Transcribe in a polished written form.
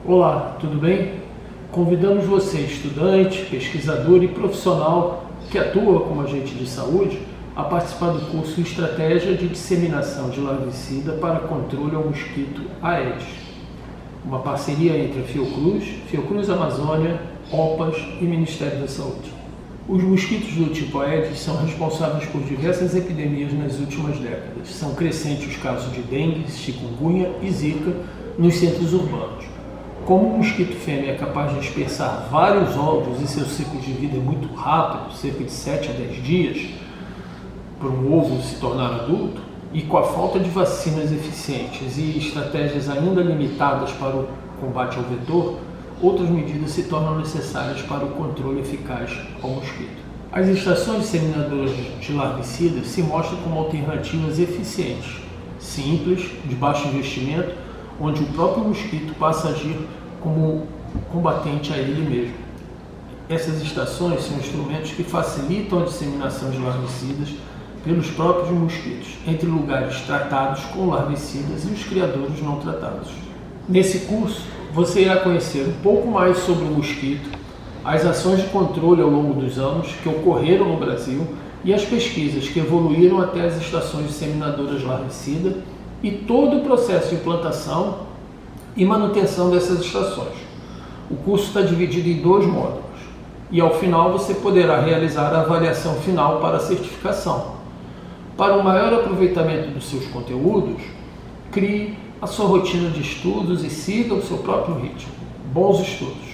Olá, tudo bem? Convidamos você, estudante, pesquisador e profissional que atua como agente de saúde, a participar do curso Estratégia de Disseminação de Larvicida para Controle ao Mosquito Aedes, uma parceria entre a Fiocruz Amazônia, OPAS e Ministério da Saúde. Os mosquitos do tipo Aedes são responsáveis por diversas epidemias nas últimas décadas. São crescentes os casos de dengue, chikungunya e zika nos centros urbanos. Como o mosquito fêmea é capaz de dispersar vários ovos e seu ciclo de vida é muito rápido, cerca de 7 a 10 dias, para um ovo se tornar adulto, e com a falta de vacinas eficientes e estratégias ainda limitadas para o combate ao vetor, outras medidas se tornam necessárias para o controle eficaz ao mosquito. As estações disseminadoras de larvicidas se mostram como alternativas eficientes, simples, de baixo investimento, onde o próprio mosquito passa a agir como combatente a ele mesmo. Essas estações são instrumentos que facilitam a disseminação de larvicidas pelos próprios mosquitos, entre lugares tratados com larvicidas e os criadores não tratados. Nesse curso, você irá conhecer um pouco mais sobre o mosquito, as ações de controle ao longo dos anos que ocorreram no Brasil e as pesquisas que evoluíram até as estações disseminadoras larvicida e todo o processo de implantação e manutenção dessas estações. O curso está dividido em 2 módulos e ao final você poderá realizar a avaliação final para a certificação. Para um maior aproveitamento dos seus conteúdos, crie a sua rotina de estudos e siga o seu próprio ritmo. Bons estudos!